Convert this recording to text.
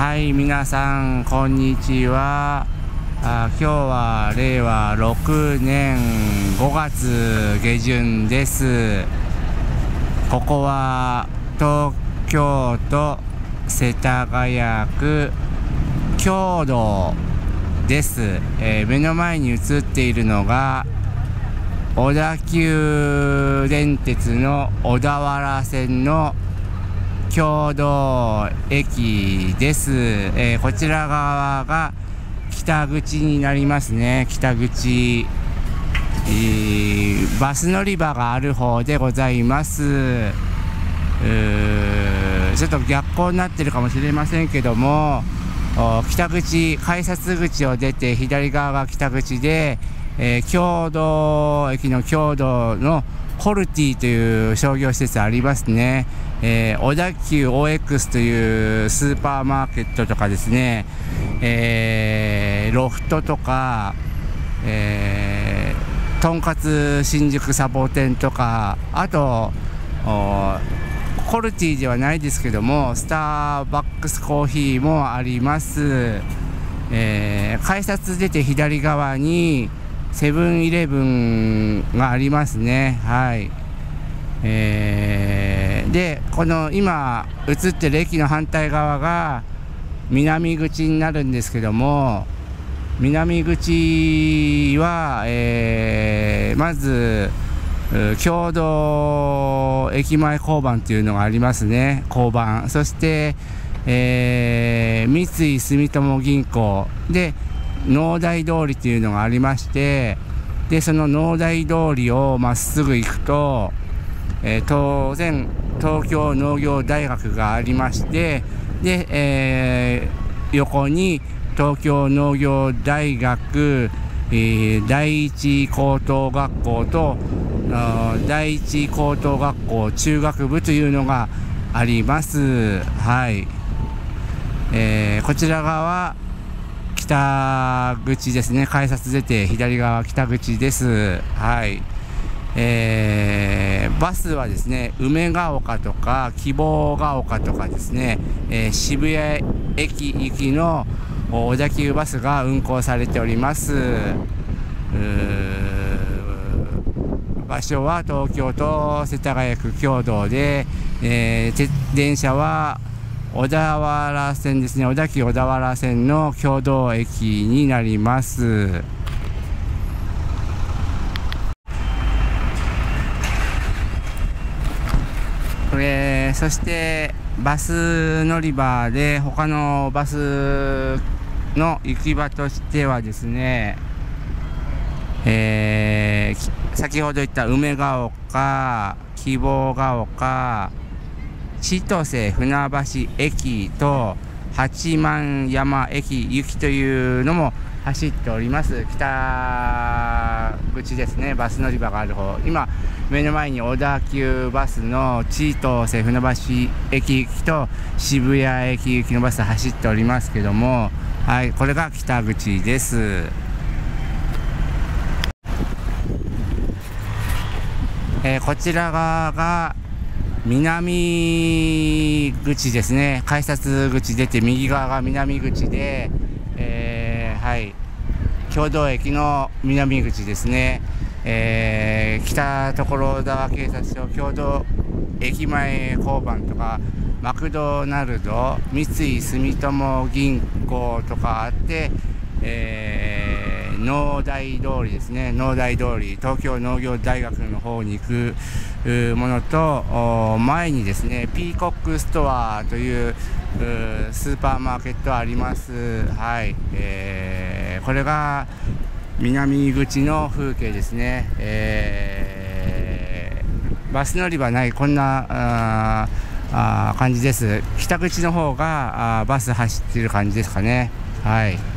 はい、皆さんこんにちは。今日は令和6年5月下旬です。ここは東京都世田谷区経堂です。目の前に映っているのが小田急電鉄の小田原線の経堂駅です。こちら側が北口になりますね。北口、バス乗り場がある方でございます。ちょっと逆光になってるかもしれませんけども、北口、改札口を出て左側が北口で、経堂駅の経堂のコルティという商業施設ありますね。小田急 OX というスーパーマーケットとかですね、ロフトとか、とんかつ新宿サボテンとか、あとコルティではないですけどもスターバックスコーヒーもあります。改札出て左側にセブンイレブンがありますね。はい。で、この今映ってる駅の反対側が南口になるんですけども、南口は、まず経堂駅前交番というのがありますね。交番、そして、三井住友銀行で農大通りというのがありまして、でその農大通りをまっすぐ行くと、当然東京農業大学がありまして、で、横に東京農業大学、第一高等学校と第一高等学校中学部というのがあります。はい。こちら側は北口ですね。改札出て左側北口です。はい。バスはですね、梅ヶ丘とか希望ヶ丘とかですね、渋谷駅行きの小田急バスが運行されております。場所は東京都世田谷区経堂で、電車は小田原線ですね。小田急小田原線の経堂駅になります。そしてバス乗り場で他のバスの行き場としてはですね、先ほど言った梅ヶ丘、希望ヶ丘、千歳船橋駅と八幡山駅行きというのも走っております。北口ですね。バス乗り場がある方、今目の前に小田急バスの千歳船橋駅行きと渋谷駅行きのバス走っておりますけども、はい、これが北口です。こちら側が南口ですね。改札口出て右側が南口で、はい、経堂駅の南口ですね。北所沢警察署経堂駅前交番とかマクドナルド、三井住友銀行とかあって、農大通りですね。農大通り、東京農業大学の方に行くものと、前にですねピーコックストアというスーパーマーケットあります。はい。これが南口の風景ですね。バス乗り場ない、こんな感じです。北口の方がバス走ってる感じですかね。はい。